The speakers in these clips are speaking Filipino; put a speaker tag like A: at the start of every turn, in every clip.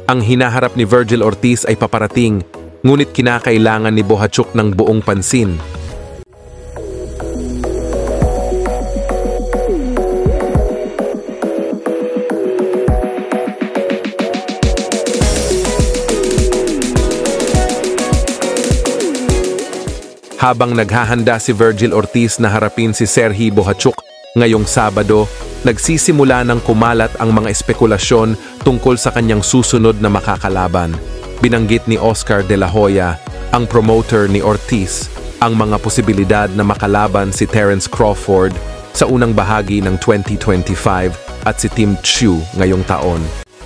A: Ang hinaharap ni Virgil Ortiz ay paparating, ngunit kinakailangan ni Bohachuk ng buong pansin. Habang naghahanda si Virgil Ortiz na harapin si Serhiy Bohachuk ngayong Sabado, nagsisimula ng kumalat ang mga espekulasyon tungkol sa kanyang susunod na makakalaban. Binanggit ni Oscar De La Hoya, ang promoter ni Ortiz, ang mga posibilidad na makalaban si Terence Crawford sa unang bahagi ng 2025 at si Tim Tszyu ngayong taon.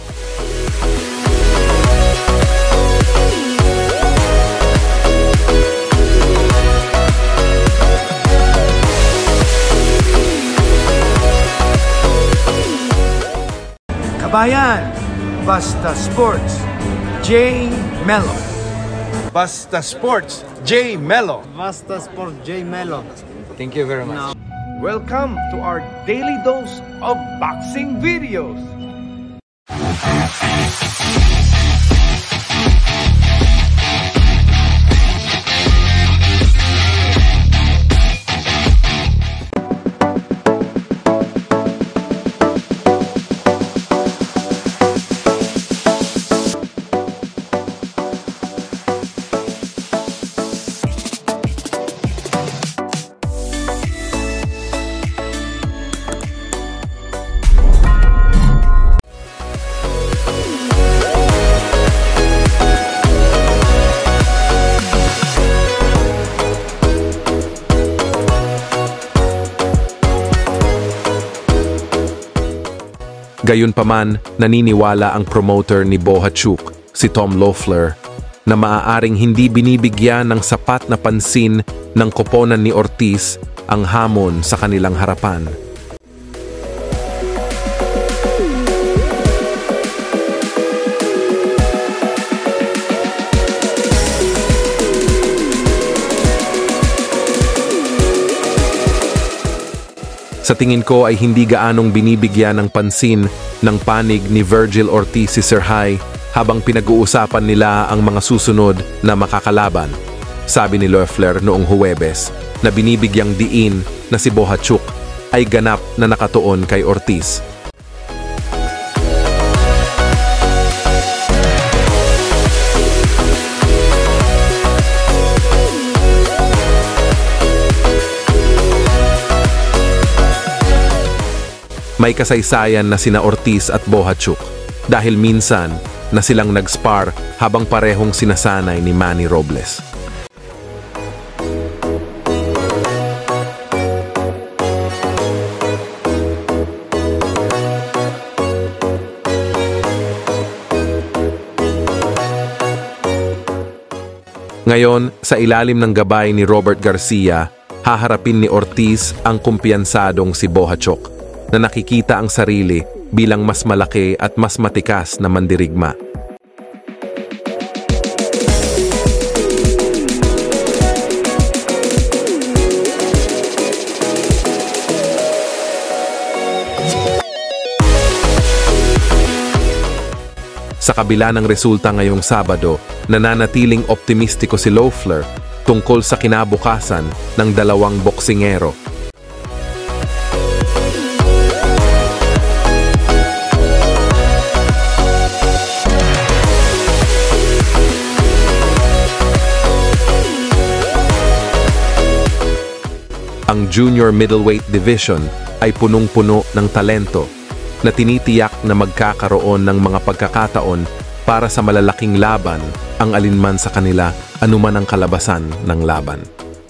B: Kabayan, Basta Sports, J. Melo.
C: Basta Sports, J. Melo.
D: Basta Sports, J. Melo.
C: Thank you very much.
B: Welcome to our daily dose of boxing videos.
A: Gayunpaman, naniniwala ang promoter ni Bohachuk, si Tom Loeffler, na maaaring hindi binibigyan ng sapat na pansin ng koponan ni Ortiz ang hamon sa kanilang harapan. Sa tingin ko ay hindi gaanong binibigyan ng pansin ng panig ni Virgil Ortiz si Serhiy habang pinag-uusapan nila ang mga susunod na makakalaban. Sabi ni Loeffler noong Huwebes na binibigyang diin na si Bohachuk ay ganap na nakatuon kay Ortiz. May kasaysayan na sina Ortiz at Bohachuk dahil minsan na silang nag-spar habang parehong sinasanay ni Manny Robles. Ngayon, sa ilalim ng gabay ni Robert Garcia, haharapin ni Ortiz ang kumpiyansadong si Bohachuk, na nakikita ang sarili bilang mas malaki at mas matikas na mandirigma. Sa kabila ng resulta ngayong Sabado, nananatiling optimistiko si Loeffler tungkol sa kinabukasan ng dalawang boksingero. Ang junior middleweight division ay punong-puno ng talento na tinitiyak na magkakaroon ng mga pagkakataon para sa malalaking laban ang alinman sa kanila anuman ang kalabasan ng laban.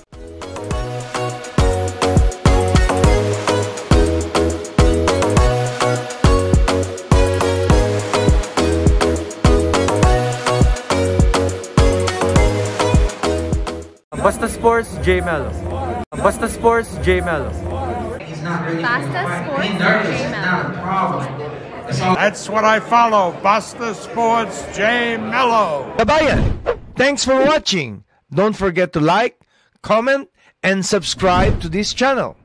B: Basta Sports, J. Melo. Basta Sports, J. Melo.
E: Basta Sports, J. Melo.
F: That's what I follow. Basta Sports, J. Melo.
B: Kabayan, thanks for watching. Don't forget to like, comment, and subscribe to this channel.